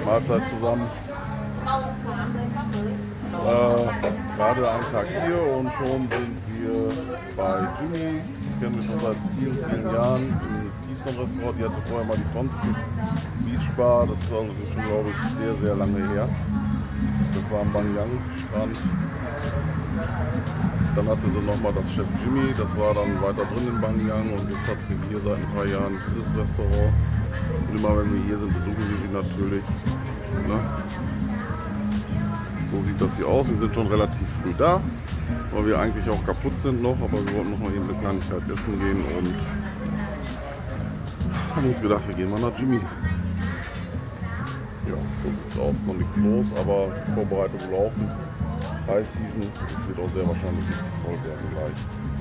Mahlzeit zusammen. Gerade einen Tag hier und schon sind wir bei Jimmy. Die kennen wir schon seit vielen, vielen Jahren im Keystone-Restaurant. Die hatte vorher mal die Tonsky Beach Bar. Das ist also schon, glaube ich, sehr, sehr lange her. Das war am Bangyang-Strand. Dann hatte sie nochmal das Chef Jimmy. Das war dann weiter drin in Bangyang. Und jetzt hat sie hier seit ein paar Jahren dieses Restaurant. Und immer wenn wir hier sind, besuchen wir sie natürlich. Ne? So sieht das hier aus. Wir sind schon relativ früh da, weil wir eigentlich auch kaputt sind noch, aber wir wollten noch mal eben eine Kleinigkeit essen gehen und haben uns gedacht, wir gehen mal nach Jimmy. Ja, so sieht's aus. Noch nichts los, aber die Vorbereitung laufen. High Season, es wird auch sehr wahrscheinlich voll werden gleich.